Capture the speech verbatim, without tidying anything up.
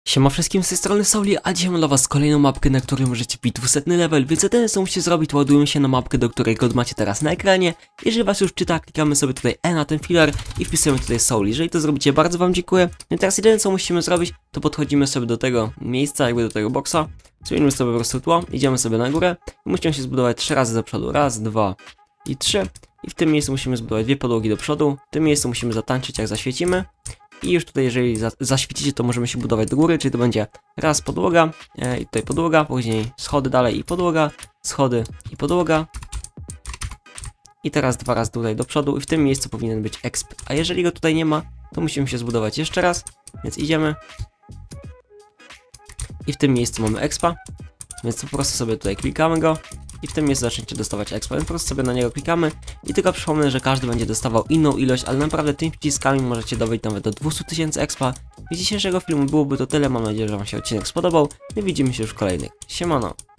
Siema wszystkim, z tej strony Sauli, a dzisiaj mam dla was kolejną mapkę, na której możecie wbić dwieście level, więc jedyne co musicie zrobić, to ładują się na mapkę, do której kod macie teraz na ekranie. Jeżeli was już czyta, klikamy sobie tutaj E na ten filar i wpisujemy tutaj Sauli. Jeżeli to zrobicie, bardzo wam dziękuję. No i teraz jedyne co musimy zrobić, to podchodzimy sobie do tego miejsca, jakby do tego boksa, zmienimy sobie po prostu tło, idziemy sobie na górę i musimy się zbudować trzy razy do przodu, raz, dwa i trzy. I w tym miejscu musimy zbudować dwie podłogi do przodu, w tym miejscu musimy zatańczyć jak zaświecimy. I już tutaj, jeżeli za, zaświecicie, to możemy się budować do góry, czyli to będzie raz podłoga, e, i tutaj podłoga, później schody dalej i podłoga, schody i podłoga. I teraz dwa razy tutaj do przodu i w tym miejscu powinien być exp. A jeżeli go tutaj nie ma, to musimy się zbudować jeszcze raz, więc idziemy. I w tym miejscu mamy expa, więc po prostu sobie tutaj klikamy go. I w tym miejscu zaczniecie dostawać expa, więc po prostu sobie na niego klikamy. I tylko przypomnę, że każdy będzie dostawał inną ilość, ale naprawdę tymi przyciskami możecie dobyć nawet do dwieście tysięcy expa. Z dzisiejszego filmu byłoby to tyle, mam nadzieję, że wam się odcinek spodobał. I widzimy się już w kolejnych. Siemano!